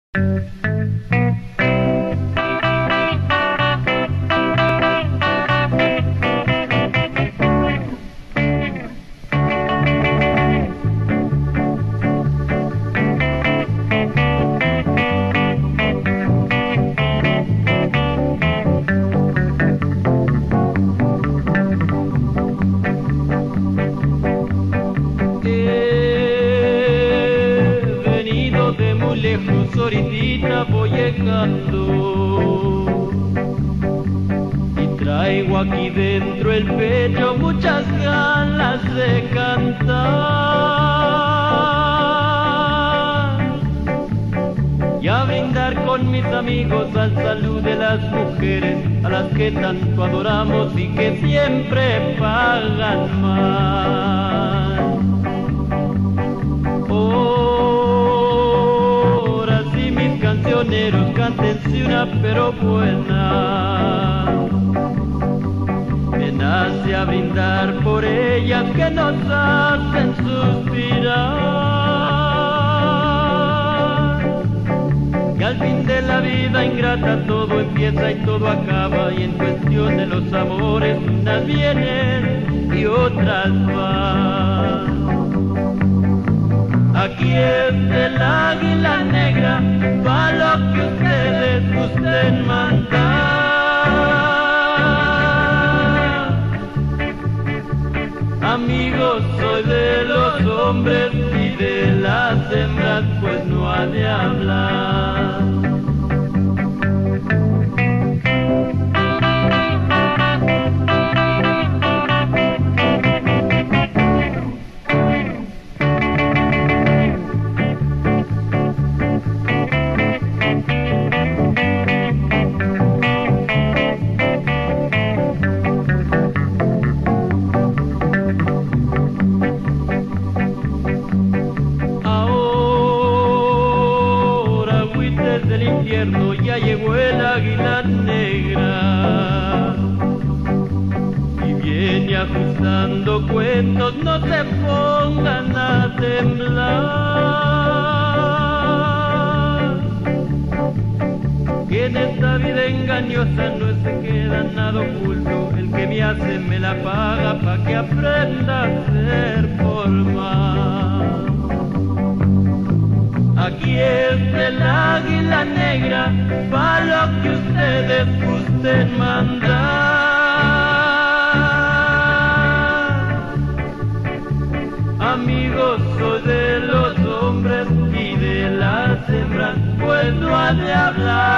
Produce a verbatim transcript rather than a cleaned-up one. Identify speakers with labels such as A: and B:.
A: Lejos ahorita voy llegando y traigo aquí dentro el pecho muchas ganas de cantar y a brindar con mis amigos al salud de las mujeres a las que tanto adoramos y que siempre pagan mal. Cancioneros, cántense una pero buena. Me nace a brindar por ellas que nos hacen suspirar. Que al fin de la vida ingrata todo empieza y todo acaba, y en cuestión de los amores unas vienen y otras van. Aquí es el águila negra, pa' lo que ustedes gusten mandar. Amigos, soy de los hombres y de las hembras, pues no ha de hablar. Del infierno ya llegó el águila negra y viene ajustando cuentos, no se pongan a temblar, que en esta vida engañosa no se queda nada oculto, el que me hace me la paga pa' que aprenda a ser formal. Aquí es el águila negra, pa' lo que ustedes gusten mandar. Amigos, soy de los hombres y de las hembras, pues no ha de hablar.